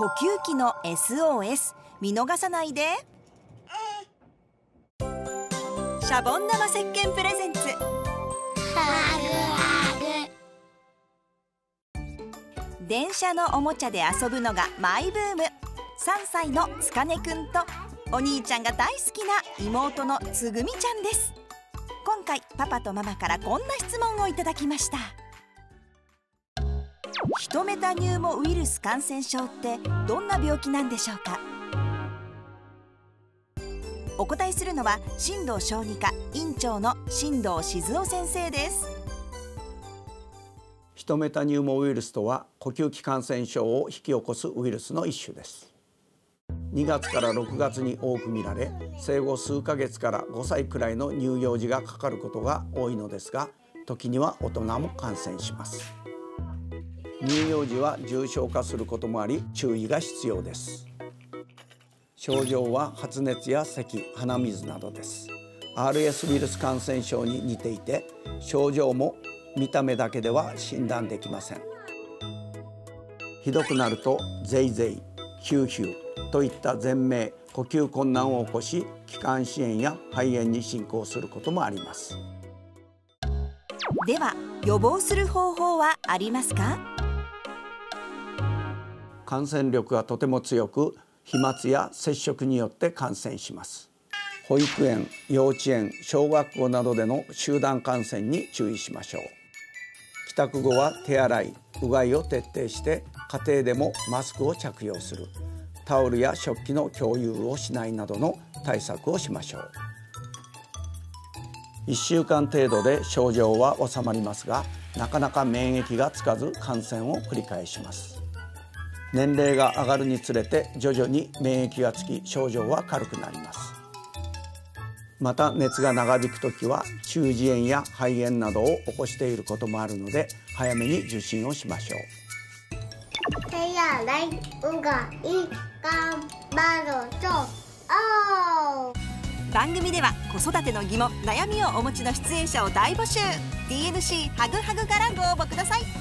呼吸器の SOS 見逃さないで。シャボン玉石鹸プレゼンツ電車のおもちゃで遊ぶのがマイブーム。3歳のつかねくんとお兄ちゃんが大好きな妹のつぐみちゃんです。今回パパとママからこんな質問をいただきました。ヒトメタニューモウイルス感染症ってどんな病気なんでしょうか。お答えするのは進藤小児科院長の進藤静雄先生です。 ヒトメタニューモウイルスとは呼吸器感染症を引き起こすウイルスの一種です。2月から6月に多く見られ、生後数ヶ月から5歳くらいの乳幼児がかかることが多いのですが、時には大人も感染します。乳幼児は重症化することもあり注意が必要です。症状は発熱や咳、鼻水などです。RS ウイルス感染症に似ていて、症状も見た目だけでは診断できません。ひどくなるとゼイゼイ、ヒューヒューといった全鳴、呼吸困難を起こし、気管支炎や肺炎に進行することもあります。 では予防する方法はありますか。 感染力がとても強く、飛沫や接触によって感染します。保育園、幼稚園、小学校などでの集団感染に注意しましょう。帰宅後は手洗い、うがいを徹底して家庭でもマスクを着用する、タオルや食器の共有をしないなどの対策をしましょう。1週間程度で症状は収まりますが、なかなか免疫がつかず感染を繰り返します。年齢が上がるにつれて徐々に免疫がつき、症状は軽くなります。また熱が長引くときは中耳炎や肺炎などを起こしていることもあるので、早めに受診をしましょう。 手洗い、うがい、頑張ろう。 番組では子育ての疑問、悩みをお持ちの出演者を大募集。 DNC ハグハグからご応募ください。